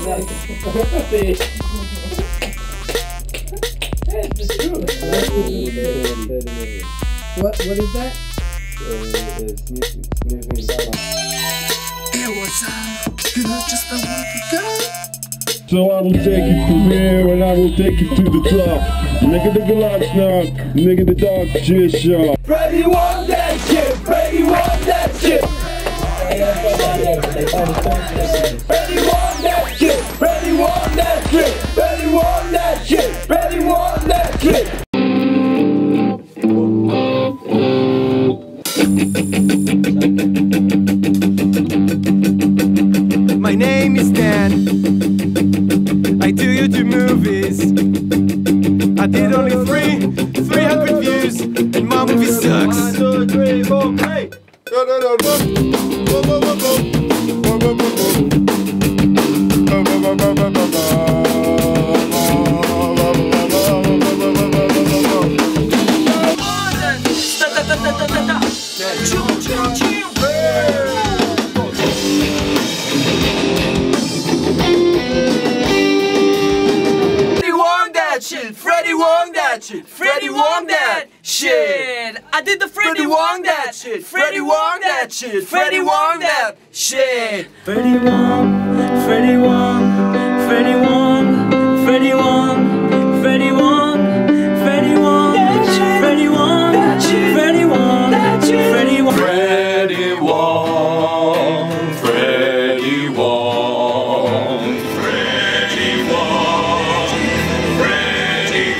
What is that? So I will take you from here and I will take you to the top. Nigga the garage now, nigga the dark shit shop. Freddie want that shit, Freddie want that shit. Freddie want that shit, Freddie want that shit, Freddie want that shit, Freddie want that shit. My name is Dan. I do YouTube movies. I did only 300 views, and my movie sucks. 1, 2, 3, 4, hey! Freddie Wong that shit, Freddie Wong that shit. I did the Freddie Wong that shit, Freddie Wong that shit, Freddie Wong that shit. Freddie Wong, Freddie Wong, Freddie Wong, Freddie Wong, Freddie Wong, Freddie Wong, Freddie Wong, Freddie Wong, Freddie Wong, Freddie Wong, Freddie Wong, Freddie Wong, Freddie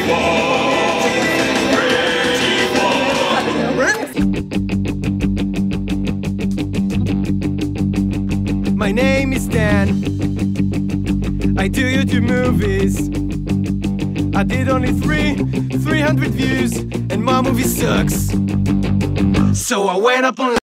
Wong. My name is Dan. I do YouTube movies. I did only 300 views, and my movie sucks. So I went up on